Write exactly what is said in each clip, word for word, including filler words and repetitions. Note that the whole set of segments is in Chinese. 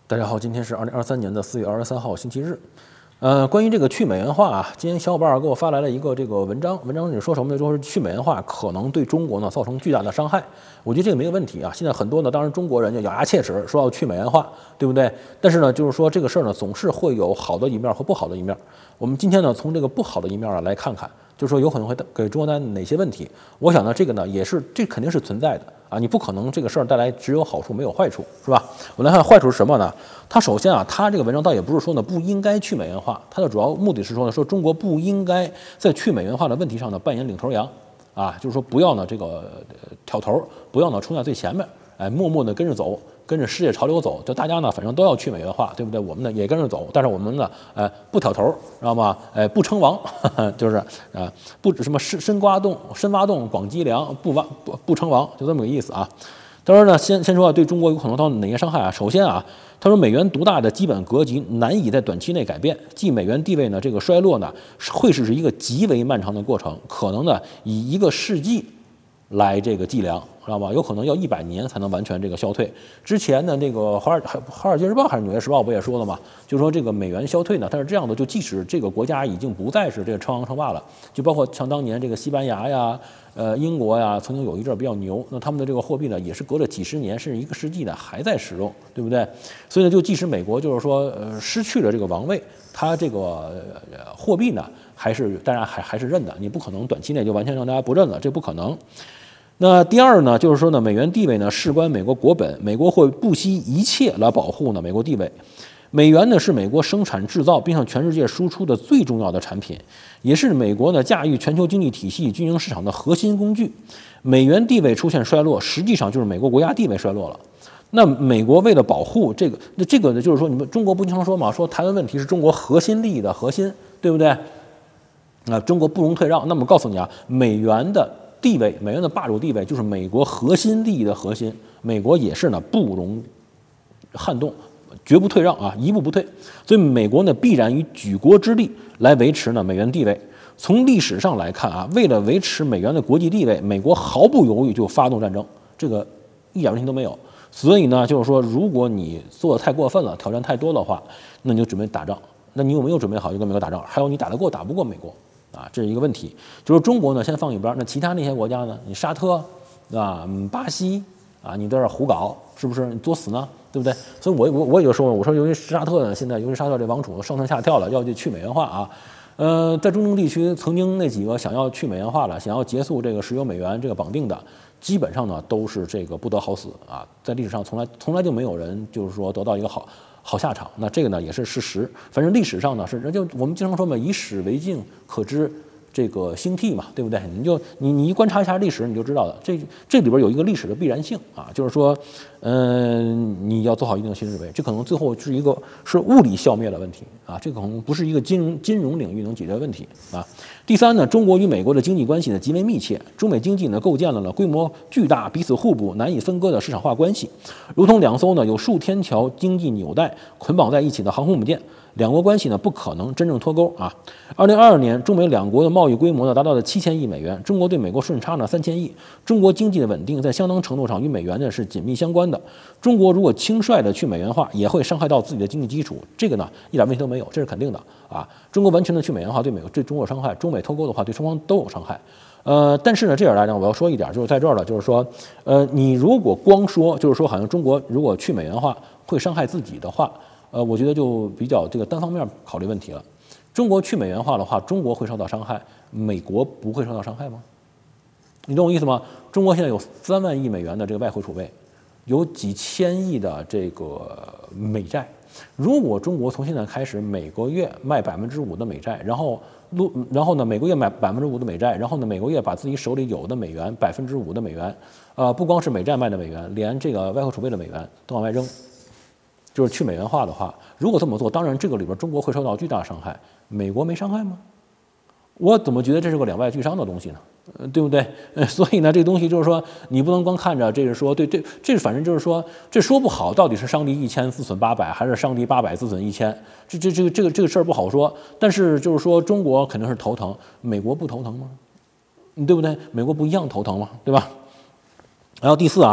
大家好，今天是二零二三年的四月二十三号，星期日。呃，关于这个去美元化啊，今天小伙伴给我发来了一个这个文章，文章里说什么呢？就是去美元化可能对中国呢造成巨大的伤害。我觉得这个没有问题啊。现在很多呢，当然中国人就咬牙切齿说要去美元化，对不对？但是呢，就是说这个事儿呢，总是会有好的一面和不好的一面。我们今天呢，从这个不好的一面啊来看看，就是说有可能会给中国带来哪些问题。我想呢，这个呢也是这肯定是存在的啊，你不可能这个事儿带来只有好处没有坏处，是吧？我们来看坏处是什么呢？它首先啊，它这个文章倒也不是说呢不应该去美元化，它的主要目的是说呢，说中国不应该在去美元化的问题上呢扮演领头羊啊，就是说不要呢这个、呃、挑头，不要呢冲在最前面，哎，默默的跟着走。跟着世界潮流走，就大家呢，反正都要去美元化，对不对？我们呢也跟着走，但是我们呢，呃，不挑头，知道吗？哎，不称王，呵呵就是啊、呃，不什么深深挖洞，深挖洞，广积粮，不挖不不称王，就这么个意思啊。他说呢，先先说啊，对中国有可能造成哪些伤害啊？首先啊，他说美元独大的基本格局难以在短期内改变，即美元地位呢这个衰落呢，会是一个极为漫长的过程，可能呢以一个世纪来这个计量。知道吧？有可能要一百年才能完全这个消退。之前呢，这个华尔华尔街日报还是纽约时报不也说了嘛？就说这个美元消退呢，它是这样的，就即使这个国家已经不再是这个称王称霸了，就包括像当年这个西班牙呀、呃英国呀，曾经有一阵比较牛，那他们的这个货币呢，也是隔了几十年甚至一个世纪呢还在使用，对不对？所以呢，就即使美国就是说呃失去了这个王位，它这个、呃、货币呢还是当然还还是认的，你不可能短期内就完全让大家不认了，这不可能。那第二呢，就是说呢，美元地位呢事关美国国本，美国会不惜一切来保护呢美国地位。美元呢是美国生产制造并向全世界输出的最重要的产品，也是美国呢驾驭全球经济体系、军营市场的核心工具。美元地位出现衰落，实际上就是美国国家地位衰落了。那美国为了保护这个，那这个呢就是说，你们中国不经常说嘛，说台湾问题是中国核心利益的核心，对不对？啊，中国不容退让。那么告诉你啊，美元的地位，美元的霸主地位就是美国核心利益的核心，美国也是呢不容撼动，绝不退让啊，一步不退。所以美国呢必然以举国之力来维持呢美元地位。从历史上来看啊，为了维持美元的国际地位，美国毫不犹豫就发动战争，这个一点问题都没有。所以呢，就是说，如果你做的太过分了，挑战太多的话，那你就准备打仗。那你有没有准备好就跟美国打仗？还有你打得过打不过美国？啊，这是一个问题。就是中国呢，先放一边，那其他那些国家呢？你沙特，对吧？巴西啊，你在这胡搞，是不是？你作死呢，对不对？所以我我我也就说，我说由于沙特呢，现在由于沙特这王储上蹿下跳了，要去去美元化啊。呃，在中东地区，曾经那几个想要去美元化了，想要结束这个石油美元这个绑定的，基本上呢都是这个不得好死啊。在历史上从来从来就没有人就是说得到一个好。好下场，那这个呢也是事实。反正历史上呢是，人就我们经常说嘛，以史为镜，可知这个兴替嘛，对不对？你就你你一观察一下历史，你就知道了。这这里边有一个历史的必然性啊，就是说，嗯、呃，你要做好一定的心理准备，这可能最后是一个是物理消灭的问题啊，这可能不是一个金融金融领域能解决的问题啊。第三呢，中国与美国的经济关系呢极为密切，中美经济呢构建了呢规模巨大、彼此互补、难以分割的市场化关系，如同两艘呢有数天桥经济纽带捆绑在一起的航空母舰，两国关系呢不可能真正脱钩啊。二零二二年，中美两国的贸易规模呢达到了七千亿美元，中国对美国顺差呢三千亿，中国经济的稳定在相当程度上与美元呢是紧密相关的。中国如果轻率的去美元化，也会伤害到自己的经济基础，这个呢一点问题都没有，这是肯定的啊。中国完全的去美元化对美对中国有伤害，中美脱钩的话对双方都有伤害。呃，但是呢，这点来讲，我要说一点，就是在这儿了，就是说，呃，你如果光说，就是说，好像中国如果去美元化会伤害自己的话，呃，我觉得就比较这个单方面考虑问题了。中国去美元化的话，中国会受到伤害，美国不会受到伤害吗？你懂我意思吗？中国现在有三万亿美元的这个外汇储备，有几千亿的这个美债。如果中国从现在开始每个月卖百分之五的美债，然后录，然后呢每个月买百分之五的美债，然后呢每个月把自己手里有的美元百分之五的美元，呃，不光是美债卖的美元，连这个外汇储备的美元都往外扔，就是去美元化的话，如果这么做，当然这个里边中国会受到巨大伤害，美国没伤害吗？我怎么觉得这是个两败俱伤的东西呢？呃，对不对？呃，所以呢，这个东西就是说，你不能光看着这是说，对对，这反正就是说，这说不好，到底是伤敌一千自损八百，还是伤敌八百自损一千？这这这个这个这个事儿不好说。但是就是说，中国肯定是头疼，美国不头疼吗？对不对？美国不一样头疼吗？对吧？然后第四啊，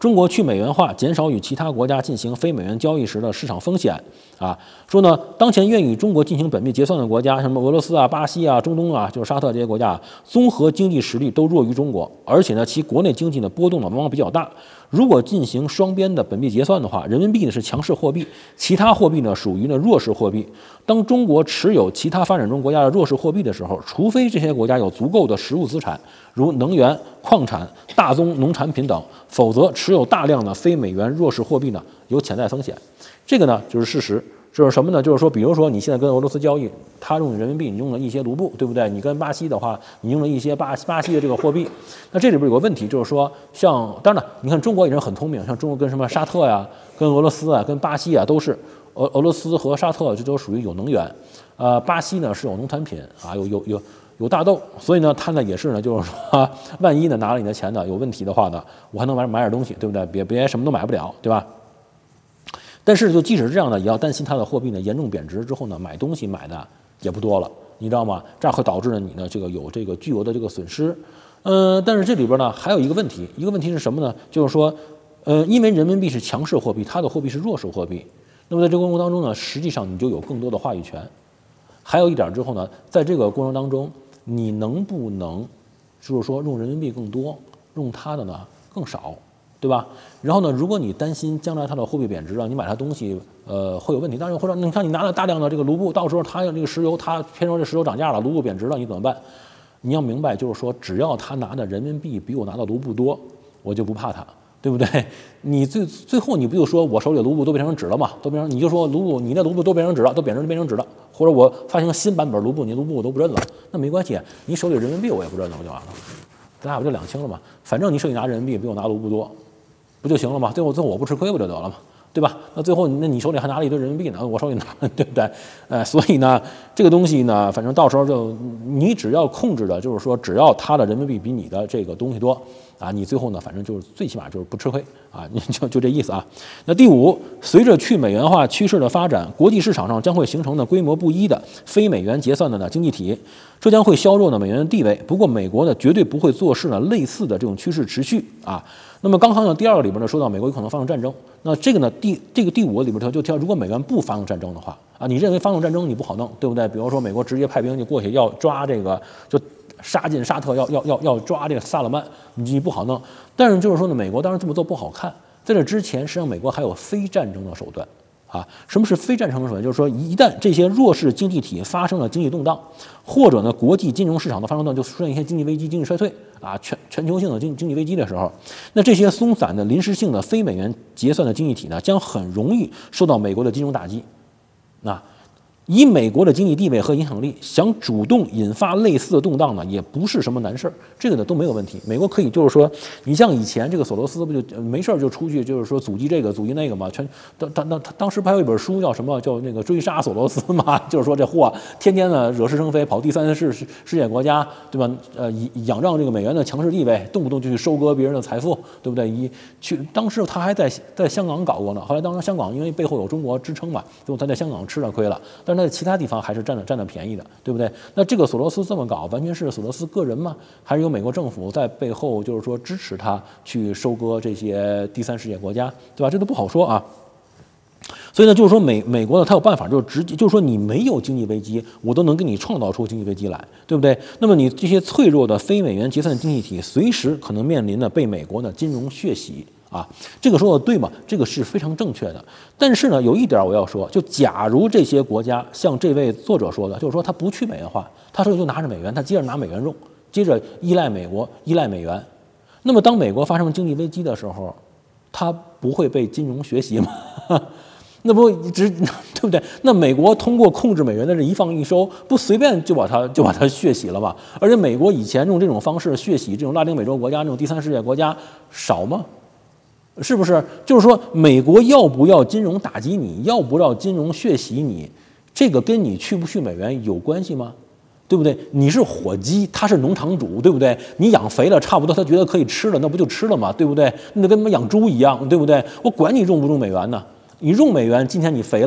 中国去美元化，减少与其他国家进行非美元交易时的市场风险啊。说呢，当前愿与中国进行本币结算的国家，什么俄罗斯啊、巴西啊、中东啊，就是沙特这些国家，综合经济实力都弱于中国，而且呢，其国内经济的波动呢往往比较大。如果进行双边的本币结算的话，人民币呢是强势货币，其他货币呢属于呢弱势货币。当中国持有其他发展中国家的弱势货币的时候，除非这些国家有足够的实物资产，如能源、矿产、大宗农产品等，否则持有大量的非美元弱势货币呢有潜在风险。这个呢就是事实。就是什么呢？就是说，比如说你现在跟俄罗斯交易，他用人民币，你用了一些卢布，对不对？你跟巴西的话，你用了一些巴巴西的这个货币。那这里边有个问题，就是说，像当然了，你看中国也是很聪明，像中国跟什么沙特呀、跟俄罗斯啊、跟巴西啊，都是俄俄罗斯和沙特这都属于有能源，呃，巴西呢是有农产品啊，有有有有大豆，所以呢，他呢也是呢，就是说，万一呢拿了你的钱呢有问题的话呢，我还能买买点东西，对不对？别别什么都买不了，对吧？但是，就即使是这样呢，也要担心它的货币呢严重贬值之后呢，买东西买的也不多了，你知道吗？这样会导致呢你呢这个有这个巨额的这个损失。呃，但是这里边呢还有一个问题，一个问题是什么呢？就是说，呃，因为人民币是强势货币，它的货币是弱势货币，那么在这个过程当中呢，实际上你就有更多的话语权。还有一点之后呢，在这个过程当中，你能不能就是说用人民币更多，用它的呢更少？对吧？然后呢，如果你担心将来它的货币贬值了，你买它东西，呃，会有问题。当然，或者你看你拿了大量的这个卢布，到时候它有这个石油，它偏说这石油涨价了，卢布贬值了，你怎么办？你要明白，就是说，只要他拿的人民币比我拿的卢布多，我就不怕他，对不对？你最最后你不就说我手里的卢布都变成纸了嘛？都变成你就说卢布，你那卢布都变成纸了，都贬值变成纸了，或者我发行新版本卢布，你卢布我都不认了，那没关系，你手里人民币我也不认了，我就完了，咱俩不就两清了吗？反正你手里拿人民币比我拿卢布多。不就行了吗？最后最后我不吃亏不就得了吗？对吧？那最后那你手里还拿了一堆人民币呢，我手里拿，对不对？呃，所以呢，这个东西呢，反正到时候就你只要控制的，就是说，只要他的人民币比你的这个东西多啊，你最后呢，反正就是最起码就是不吃亏啊，你就就这意思啊。那第五，随着去美元化趋势的发展，国际市场上将会形成呢规模不一的非美元结算的呢经济体，这将会削弱呢美元的地位。不过美国呢绝对不会坐视呢类似的这种趋势持续啊。那么刚刚呢，第二个里边呢说到美国有可能发动战争，那这个呢第这个第五个里边就提到，如果美元不发动战争的话啊，你认为发动战争你不好弄，对不对？比如说美国直接派兵就过去要抓这个，就杀进沙特，要要要要抓这个萨勒曼，你不好弄。但是就是说呢，美国当然这么做不好看，在这之前，实际上美国还有非战争的手段。啊，什么是非战争的手段？就是说，一旦这些弱势经济体发生了经济动荡，或者呢，国际金融市场的发生动荡，就出现一些经济危机、经济衰退啊，全全球性的经经济危机的时候，那这些松散的、临时性的非美元结算的经济体呢，将很容易受到美国的金融打击。那以美国的经济地位和影响力，想主动引发类似的动荡呢，也不是什么难事儿，这个呢都没有问题。美国可以就是说，你像以前这个索罗斯不就没事儿就出去就是说阻击这个阻击那个嘛，全当当当当时不还有一本书叫什么叫那个追杀索罗斯嘛，就是说这货天天呢惹是生非，跑第三世世界国家，对吧？呃，仰仗这个美元的强势地位，动不动就去收割别人的财富，对不对？一去当时他还在在香港搞过呢，后来当时香港因为背后有中国支撑嘛，最后他在香港吃了亏了，但是在其他地方还是占了占了便宜的，对不对？那这个索罗斯这么搞，完全是索罗斯个人吗？还是有美国政府在背后就是说支持他去收割这些第三世界国家，对吧？这都不好说啊。所以呢，就是说美美国呢，他有办法，就是直接就是说你没有经济危机，我都能给你创造出经济危机来，对不对？那么你这些脆弱的非美元结算经济体，随时可能面临的被美国呢金融血洗。啊，这个说的对吗？这个是非常正确的。但是呢，有一点我要说，就假如这些国家像这位作者说的，就是说他不去美元化，他说就拿着美元，他接着拿美元用，接着依赖美国，依赖美元。那么当美国发生经济危机的时候，他不会被金融血洗吗？那不只对不对？那美国通过控制美元的这一放一收，不随便就把它就把它血洗了吗？而且美国以前用这种方式血洗这种拉丁美洲国家、这种第三世界国家少吗？是不是？就是说，美国要不要金融打击你，要不要金融血洗你，这个跟你去不去美元有关系吗？对不对？你是火鸡，他是农场主，对不对？你养肥了，差不多他觉得可以吃了，那不就吃了吗？对不对？那跟他妈养猪一样，对不对？我管你用不用美元呢？你用美元，今天你肥了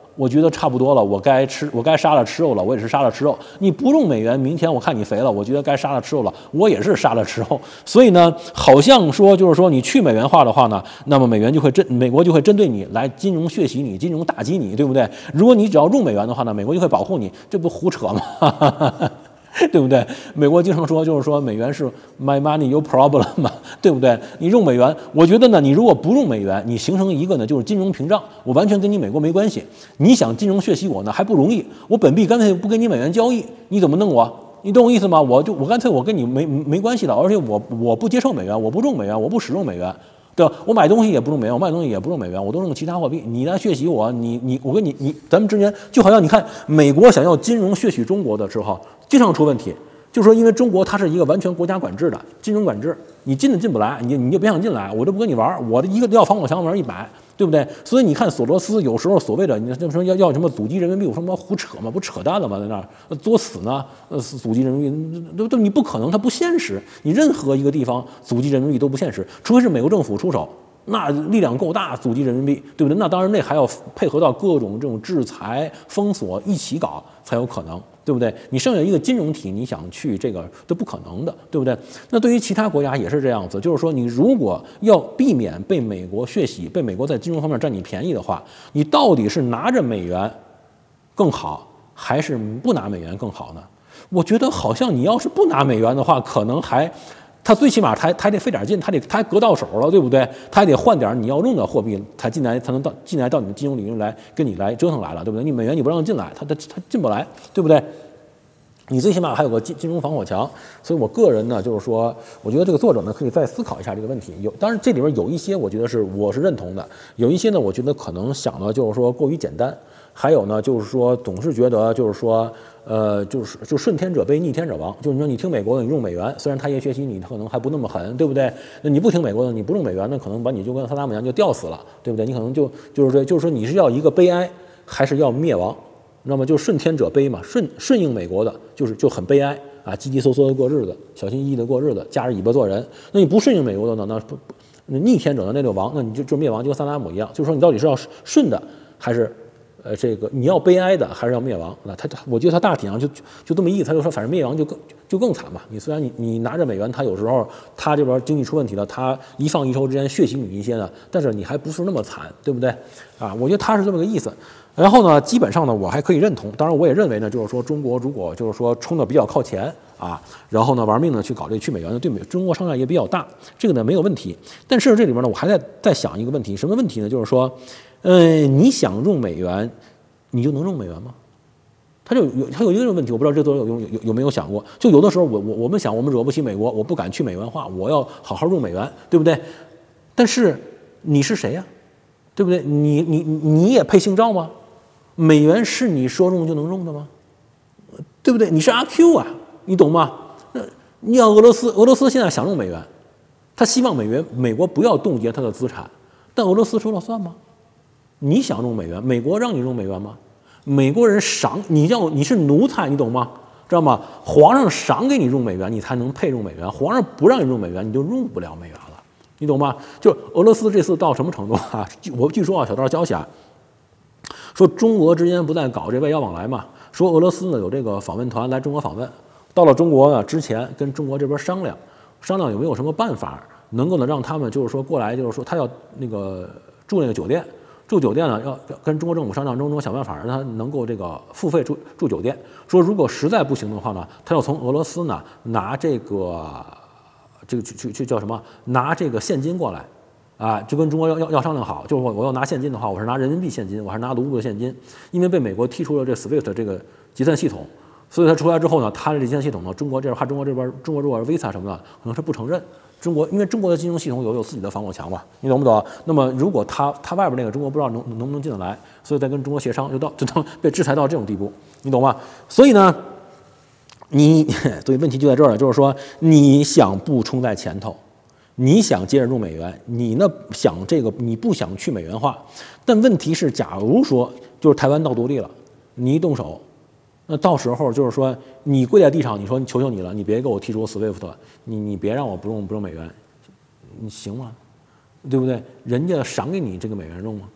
我觉得差不多了，我该吃，我该杀了吃肉了，我也是杀了吃肉。你不用美元，明天我看你肥了，我觉得该杀了吃肉了，我也是杀了吃肉。所以呢，好像说就是说你去美元化的话呢，那么美元就会针美国就会针对你来金融血洗你，金融打击你，对不对？如果你只要用美元的话呢，美国就会保护你，这不胡扯吗？对不对？美国经常说，就是说美元是 my money your problem 嘛，对不对？你用美元，我觉得呢，你如果不用美元，你形成一个呢就是金融屏障，我完全跟你美国没关系。你想金融血洗我呢还不容易，我本币干脆不跟你美元交易，你怎么弄我？你懂我意思吗？我就我干脆我跟你没没关系了，而且我我不接受美元，我不用美元，我不使用美元。对吧？我买东西也不用美元，我卖东西也不用美元，我都用其他货币。你来血洗我，你你我跟你你，咱们之间就好像你看，美国想要金融血洗中国的时候，经常出问题。就是说，因为中国它是一个完全国家管制的金融管制，你进都进不来，你你就别想进来，我就不跟你玩，我的一个要防火墙往上一摆，对不对？所以你看索罗斯有时候所谓的你说要要什么阻击人民币，有什么胡扯吗？不扯淡了吗？在那儿作死呢？呃，阻击人民币，都都你不可能，它不现实。你任何一个地方阻击人民币都不现实，除非是美国政府出手。那力量够大，阻击人民币，对不对？那当然，那还要配合到各种这种制裁、封锁一起搞才有可能，对不对？你剩下一个金融体，你想去这个都不可能的，对不对？那对于其他国家也是这样子，就是说，你如果要避免被美国血洗，被美国在金融方面占你便宜的话，你到底是拿着美元更好，还是不拿美元更好呢？我觉得好像你要是不拿美元的话，可能还。他最起码他他得费点劲，他得他还隔到手了，对不对？他还得换点你要用的货币才进来，才能到进来到你的金融领域来跟你来折腾来了，对不对？你美元你不让进来，他他他进不来，对不对？你最起码还有个金金融防火墙。所以我个人呢，就是说，我觉得这个作者呢可以再思考一下这个问题。有，当然这里边有一些我觉得是我是认同的，有一些呢我觉得可能想的就是说过于简单，还有呢就是说总是觉得就是说。呃，就是就顺天者卑，逆天者亡。就是说，你听美国的，你用美元，虽然他也学习你可能还不那么狠，对不对？那你不听美国的，你不用美元，那可能把你就跟萨达姆一样就吊死了，对不对？你可能就就是说，就是说你是要一个悲哀，还是要灭亡？那么就顺天者卑嘛，顺顺应美国的，就是就很悲哀啊，叽叽嗦嗦的过日子，小心翼翼的过日子，夹着尾巴做人。那你不顺应美国的呢？那不那逆天者呢？那就亡，那你就就灭亡，就跟萨达姆一样。就是说，你到底是要顺的，还是？呃，这个你要悲哀的还是要灭亡？那他我觉得他大体上就就这么意思，他就说反正灭亡就更就更惨嘛。你虽然你你拿着美元，他有时候他这边经济出问题了，他一放一收之间血洗你一些呢，但是你还不是那么惨，对不对？啊，我觉得他是这么个意思。然后呢，基本上呢，我还可以认同。当然，我也认为呢，就是说中国如果就是说冲的比较靠前啊，然后呢玩命的去搞这去美元呢，对美中国伤害也比较大，这个呢没有问题。但是这里边呢，我还在在想一个问题，什么问题呢？就是说。呃，你想用美元，你就能用美元吗？他就有他有一个问题，我不知道这作者有有有有没有想过？就有的时候我我我们想，我们惹不起美国，我不敢去美元化，我要好好用美元，对不对？但是你是谁呀、啊？对不对？你你你也配姓赵吗？美元是你说用就能用的吗？对不对？你是阿 Q 啊，你懂吗？那你要俄罗斯，俄罗斯现在想用美元，他希望美元美国不要冻结他的资产，但俄罗斯说了算吗？你想用美元，美国让你用美元吗？美国人赏你要你是奴才，你懂吗？知道吗？皇上赏给你用美元，你才能配用美元。皇上不让你用美元，你就用不了美元了，你懂吗？就俄罗斯这次到什么程度啊？我据说啊，小道消息啊，说中俄之间不再搞这外交往来嘛，说俄罗斯呢有这个访问团来中国访问，到了中国呢之前跟中国这边商量，商量有没有什么办法能够呢让他们就是说过来，就是说他要那个住那个酒店。住酒店呢，要要跟中国政府商量，中国想办法让他能够这个付费住住酒店。说如果实在不行的话呢，他要从俄罗斯呢拿这个这个去去去叫什么？拿这个现金过来，啊，就跟中国要要要商量好，就是我我要拿现金的话，我是拿人民币现金，我还是拿卢布的现金，因为被美国踢出了这 SWIFT 这个结算系统，所以他出来之后呢，他的结算系统呢，中国这边怕中国这边中国如果是 Visa 什么的，可能是不承认。中国因为中国的金融系统有有自己的防火墙嘛，你懂不懂？那么如果他他外边那个中国不知道能能不能进得来，所以再跟中国协商，就到就到被制裁到这种地步，你懂吗？所以呢，你所以问题就在这儿了，就是说你想不冲在前头，你想接着用美元，你呢想这个你不想去美元化，但问题是，假如说就是台湾闹独立了，你一动手。那到时候就是说，你跪在地上，你说求求你了，你别给我踢出 SWIFT， 你你别让我不用不用美元，你行吗？对不对？人家赏给你这个美元用吗？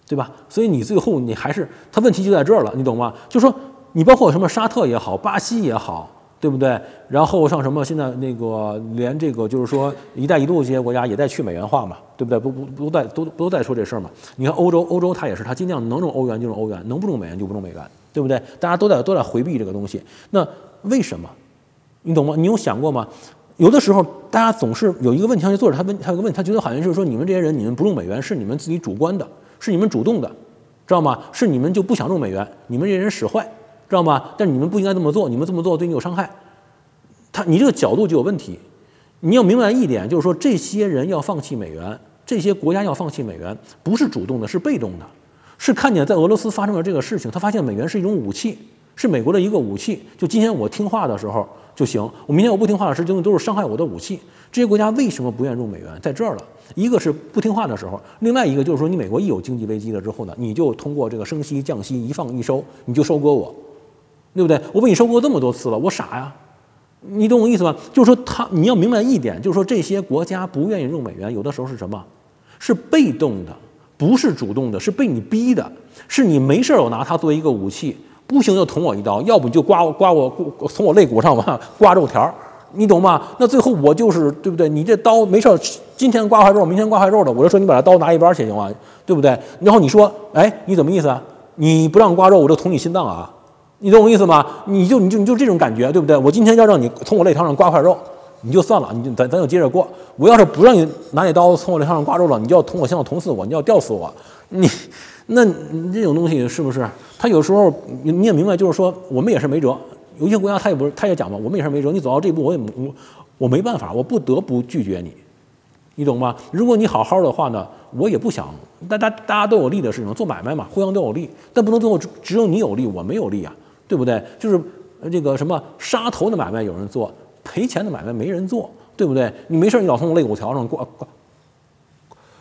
对吧？所以你最后你还是它问题就在这儿了，你懂吗？就说你包括什么沙特也好，巴西也好，对不对？然后像什么现在那个连这个就是说“一带一路”这些国家也在去美元化嘛，对不对？不不不都在都都在说这事儿嘛？你看欧洲，欧洲它也是，它尽量能用欧元就用欧元，能不用美元就不用美元，对不对？大家都在都在回避这个东西。那为什么？你懂吗？你有想过吗？有的时候大家总是有一个问题，像作者他问他有个问题，他觉得好像就是说你们这些人，你们不用美元是你们自己主观的，是你们主动的，知道吗？是你们就不想用美元，你们这些人使坏，知道吗？但是你们不应该这么做，你们这么做对你有伤害。他你这个角度就有问题。你要明白一点，就是说这些人要放弃美元，这些国家要放弃美元，不是主动的，是被动的，是看见在俄罗斯发生了这个事情，他发现美元是一种武器，是美国的一个武器。就今天我听话的时候就行，我明天我不听话的时候，都是伤害我的武器。这些国家为什么不愿意用美元？在这儿了，一个是不听话的时候，另外一个就是说，你美国一有经济危机了之后呢，你就通过这个升息、降息一放一收，你就收割我，对不对？我被你收割这么多次了，我傻呀？你懂我意思吗？就是说他，你要明白一点，就是说这些国家不愿意用美元，有的时候是什么？是被动的，不是主动的，是被你逼的，是你没事儿我拿它作为一个武器。不行就捅我一刀，要不你就刮我刮我从我肋骨上往刮肉条，你懂吗？那最后我就是对不对？你这刀没事，今天刮块肉，明天刮块肉的，我就说你把这刀拿一边去行吗？对不对？然后你说，哎，你怎么意思啊？你不让刮肉，我就捅你心脏啊？你懂我意思吗？你就你就你就这种感觉，对不对？我今天要让你从我肋条上刮块肉，你就算了，你就咱咱就接着过。我要是不让你拿那刀从我肋条上刮肉了，你就要捅我心脏，捅死我，你要吊死我，你。那你这种东西是不是？他有时候你也明白，就是说我们也是没辙。有些国家他也不是，他也讲嘛，我们也是没辙。你走到这一步，我也我我没办法，我不得不拒绝你，你懂吗？如果你好好的话呢，我也不想，大家大家都有利的事情，做买卖嘛，互相都有利，但不能最后只有你有利，我没有利啊，对不对？就是这个什么杀头的买卖有人做，赔钱的买卖没人做，对不对？你没事你老从我肋骨条上刮刮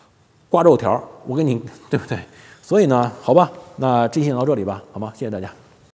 刮肉条，我给你，对不对？所以呢，好吧，那这期讲到这里吧，好吗？谢谢大家。